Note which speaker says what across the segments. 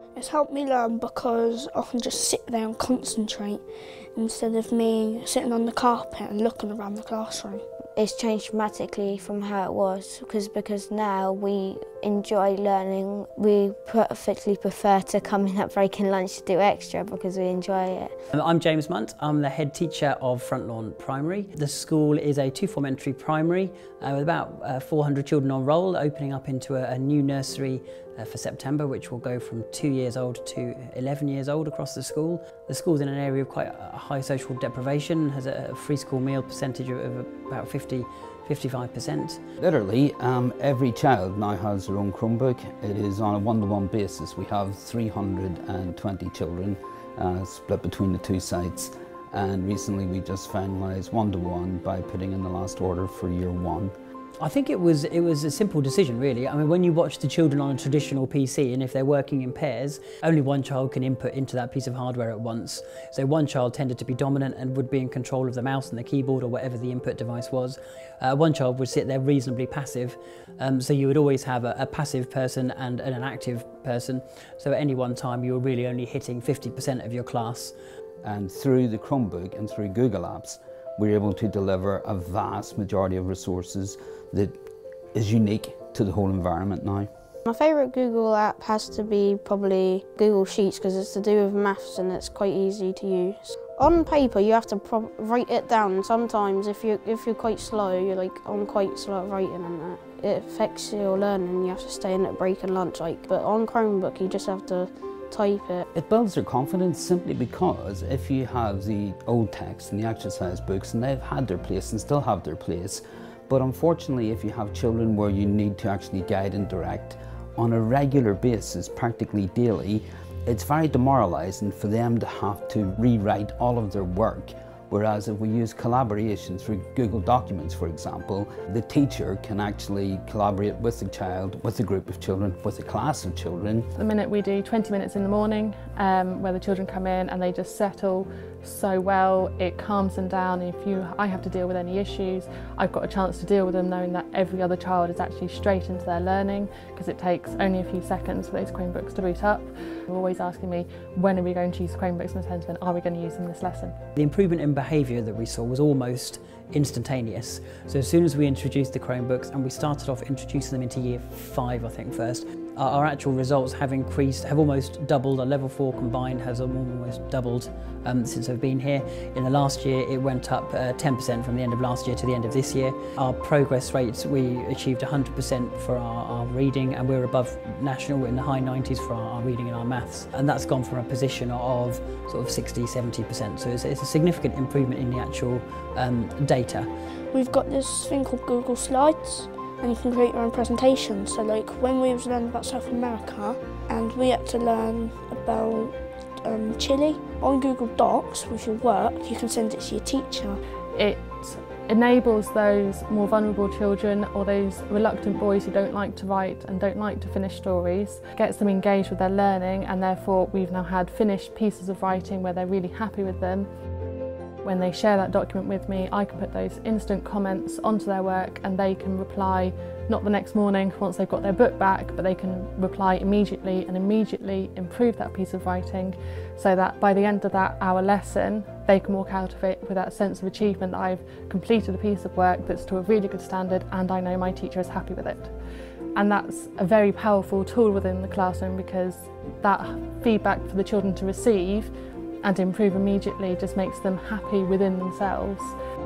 Speaker 1: It's helped me learn because I can just sit there and concentrate instead of me sitting on the carpet and looking around the classroom.
Speaker 2: It's changed dramatically from how it was because now we enjoy learning. We perfectly prefer to come in at break and lunch to do extra because we enjoy it.
Speaker 3: I'm James Munt. I'm the head teacher of Front Lawn Primary. The school is a two-form entry primary with about 400 children on roll, opening up into a new nursery for September, which will go from 2 years old to 11 years old across the school. The school's in an area of quite a high social deprivation, has a free school meal percentage of about 55%.
Speaker 4: Literally, every child now has their own Chromebook. It is on a one-to-one basis. We have 320 children split between the two sites, and recently we just finalised one-to-one by putting in the last order for year 1.
Speaker 3: I think it was a simple decision, really. I mean, when you watch the children on a traditional PC, and if they're working in pairs, only one child can input into that piece of hardware at once. So one child tended to be dominant and would be in control of the mouse and the keyboard or whatever the input device was. One child would sit there reasonably passive. So you would always have a passive person and an active person. So at any one time, you were really only hitting 50% of your class.
Speaker 4: And through the Chromebook and through Google Apps, we're able to deliver a vast majority of resources that is unique to the whole environment now.
Speaker 5: My favourite Google app has to be probably Google Sheets because it's to do with maths and it's quite easy to use. On paper you have to write it down, and sometimes if you're quite slow, you're like, I'm quite slow at writing and that. It affects your learning, you have to stay in at break and lunch, but on Chromebook you just have to type it.
Speaker 4: It builds their confidence simply because if you have the old text and the exercise books, and they've had their place and still have their place, but unfortunately if you have children where you need to actually guide and direct on a regular basis, practically daily, it's very demoralising for them to have to rewrite all of their work. Whereas if we use collaboration through Google Documents, for example, the teacher can actually collaborate with the child, with a group of children, with a class of children.
Speaker 6: At the minute we do 20 minutes in the morning where the children come in and they just settle so well. It calms them down. If I have to deal with any issues, I've got a chance to deal with them knowing that every other child is actually straight into their learning, because it takes only a few seconds for those Chromebooks to boot up. They're always asking me, when are we going to use Chromebooks in the sense, when are we going to use them in this lesson?
Speaker 3: The improvement in behaviour that we saw was almost instantaneous. So as soon as we introduced the Chromebooks, and we started off introducing them into year 5, I think first, our actual results have almost doubled. Our level 4 combined has almost doubled since I've been here. In the last year it went up 10% from the end of last year to the end of this year. Our progress rates, we achieved 100% for our reading, and we're above national in the high 90s for our reading and our maths. And that's gone from a position of sort of 60–70%. So it's a significant improvement in the actual data.
Speaker 1: We've got this thing called Google Slides, and you can create your own presentations. So like when we was learning about South America and we had to learn about Chile, on Google Docs with your work you can send it to your teacher.
Speaker 6: It enables those more vulnerable children or those reluctant boys who don't like to write and don't like to finish stories, gets them engaged with their learning, and therefore we've now had finished pieces of writing where they're really happy with them. When they share that document with me, I can put those instant comments onto their work and they can reply, not the next morning once they've got their book back, but they can reply immediately and immediately improve that piece of writing, so that by the end of that hour lesson, they can walk out of it with that sense of achievement that I've completed a piece of work that's to a really good standard and I know my teacher is happy with it. And that's a very powerful tool within the classroom, because that feedback for the children to receive and improve immediately just makes them happy within themselves.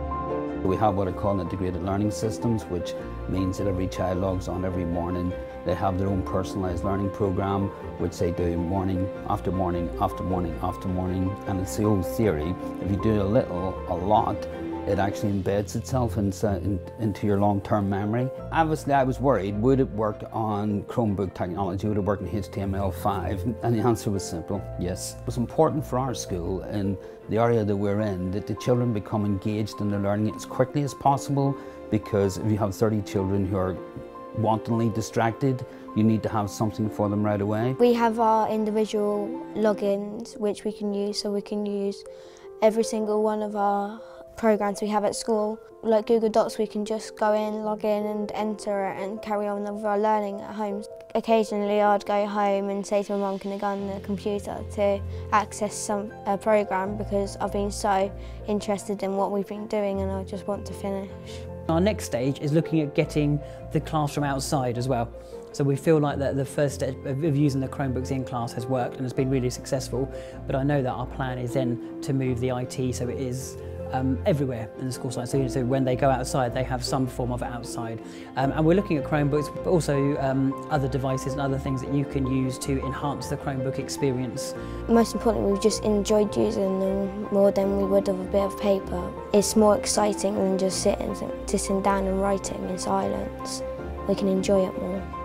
Speaker 4: We have what I call integrated learning systems, which means that every child logs on every morning. They have their own personalised learning programme, which they do morning after morning after morning after morning. And it's the old theory, if you do a little, a lot, it actually embeds itself into your long-term memory. Obviously I was worried, would it work on Chromebook technology, would it work in HTML5? And the answer was simple, yes. It was important for our school and the area that we're in, that the children become engaged in their learning as quickly as possible, because if you have 30 children who are wantonly distracted, you need to have something for them right away.
Speaker 2: We have our individual logins which we can use, so we can use every single one of our programs we have at school like Google Docs, we can just go in, log in and enter it and carry on with our learning at home. Occasionally I'd go home and say to my mum, can I go on the computer to access a program, because I've been so interested in what we've been doing and I just want to finish.
Speaker 3: Our next stage is looking at getting the classroom outside as well. So we feel like that the first step of using the Chromebooks in class has worked and has been really successful, but I know that our plan is then to move the IT so it is everywhere in the school site. So when they go outside, they have some form of it outside. And we're looking at Chromebooks, but also other devices and other things that you can use to enhance the Chromebook experience.
Speaker 2: Most importantly, we've just enjoyed using them more than we would of a bit of paper. It's more exciting than just sitting down and writing in silence. We can enjoy it more.